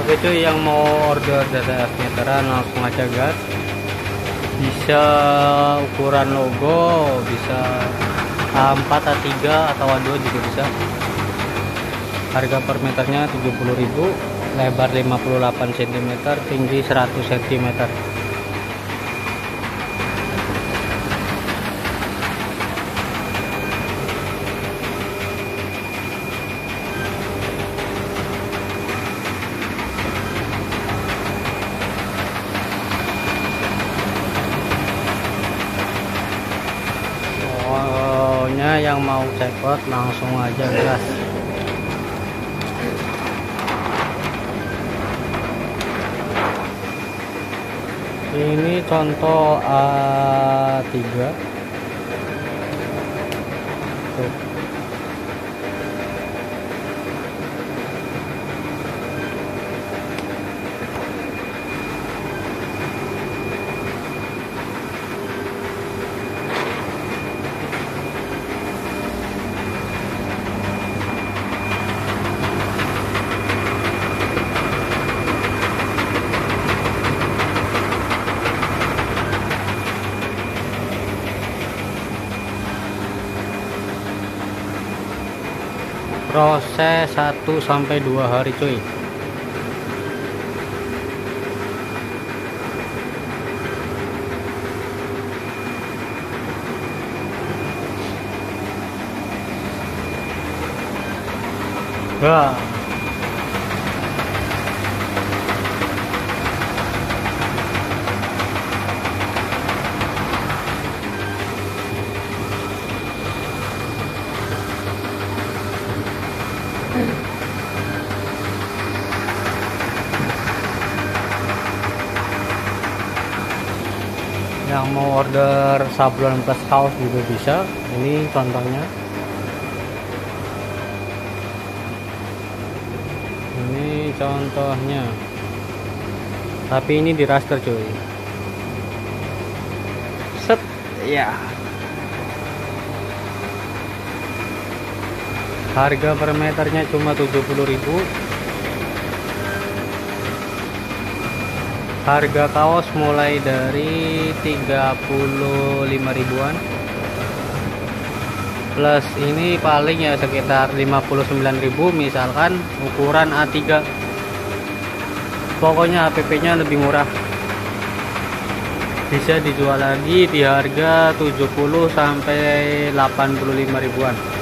Oke cuy, yang mau order data meteran langsung aja gas. Bisa ukuran logo, bisa A4, A3 atau A2 juga bisa. Harga per meternya 70.000, lebar 58 cm, tinggi 100 cm. Pokoknya yang mau cekot langsung aja gas. Ini contoh A3 tuh. Proses 1-2 hari cuy. Wah. Yang mau order sablon plus kaos juga bisa. Ini contohnya. Ini contohnya. Tapi ini di raster cuy. Set ya. Harga per meternya cuma 70.000. Harga kaos mulai dari 35 ribuan. Plus ini paling ya sekitar 59.000 misalkan ukuran A3. Pokoknya APP-nya lebih murah. Bisa dijual lagi di harga 70 sampai 85 ribuan.